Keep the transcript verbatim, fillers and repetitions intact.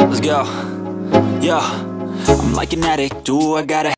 Let's go. Yeah, I'm like an addict, do I gotta